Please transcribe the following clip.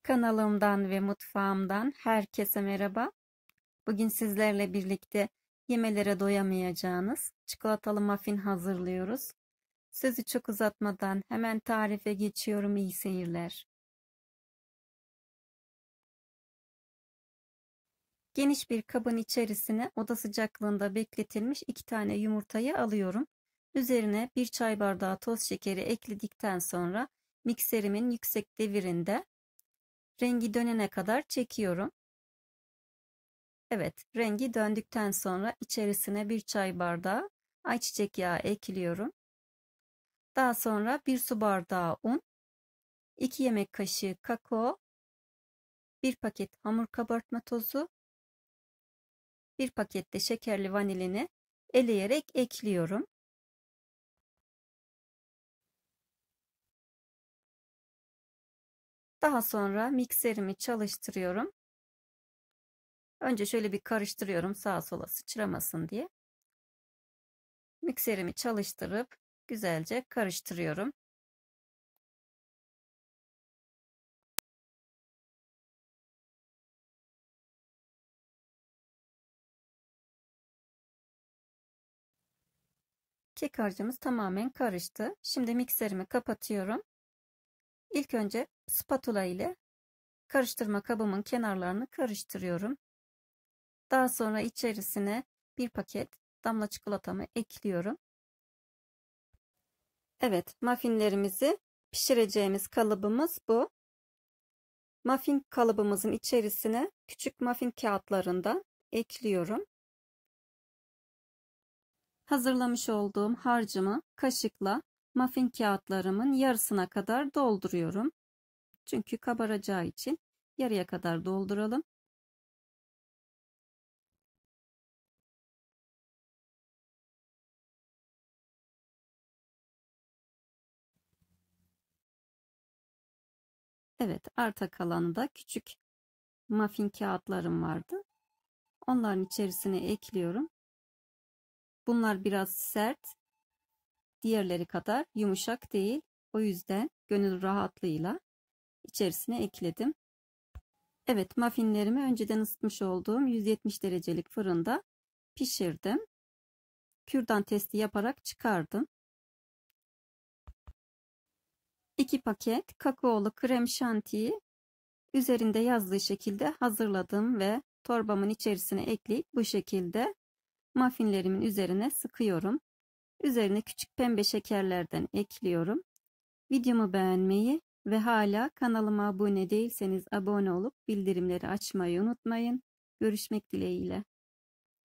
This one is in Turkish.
Kanalımdan ve mutfağımdan herkese merhaba. Bugün sizlerle birlikte yemelere doyamayacağınız çikolatalı muffin hazırlıyoruz. Sözü çok uzatmadan hemen tarife geçiyorum. İyi seyirler. Geniş bir kabın içerisine oda sıcaklığında bekletilmiş 2 tane yumurtayı alıyorum. Üzerine 1 çay bardağı toz şekeri ekledikten sonra mikserimin yüksek devirinde rengi dönene kadar çekiyorum. Evet, rengi döndükten sonra içerisine 1 çay bardağı ayçiçek yağı ekliyorum. Daha sonra 1 su bardağı un, 2 yemek kaşığı kakao, 1 paket hamur kabartma tozu, 1 paket de şekerli vanilini eleyerek ekliyorum. Daha sonra mikserimi çalıştırıyorum. Önce şöyle bir karıştırıyorum sağa sola sıçramasın diye. Mikserimi çalıştırıp güzelce karıştırıyorum. Kek harcımız tamamen karıştı. Şimdi mikserimi kapatıyorum. İlk önce spatula ile karıştırma kabımın kenarlarını karıştırıyorum. Daha sonra içerisine 1 paket damla çikolatamı ekliyorum. Evet, muffinlerimizi pişireceğimiz kalıbımız bu. Muffin kalıbımızın içerisine küçük muffin kağıtlarından ekliyorum. Hazırlamış olduğum harcımı kaşıkla muffin kağıtlarımın yarısına kadar dolduruyorum. Çünkü kabaracağı için yarıya kadar dolduralım. Evet, arta kalanı da küçük muffin kağıtlarım vardı. Onların içerisine ekliyorum. Bunlar biraz sert, diğerleri kadar yumuşak değil. O yüzden gönül rahatlığıyla içerisine ekledim. Evet, muffinlerimi önceden ısıtmış olduğum 170 derecelik fırında pişirdim. Kürdan testi yaparak çıkardım. 2 paket kakaolu krem şantiyi üzerinde yazdığı şekilde hazırladım ve torbamın içerisine ekleyip bu şekilde muffinlerimin üzerine sıkıyorum. Üzerine küçük pembe şekerlerden ekliyorum. Videomu beğenmeyi ve hala kanalıma abone değilseniz abone olup bildirimleri açmayı unutmayın. Görüşmek dileğiyle.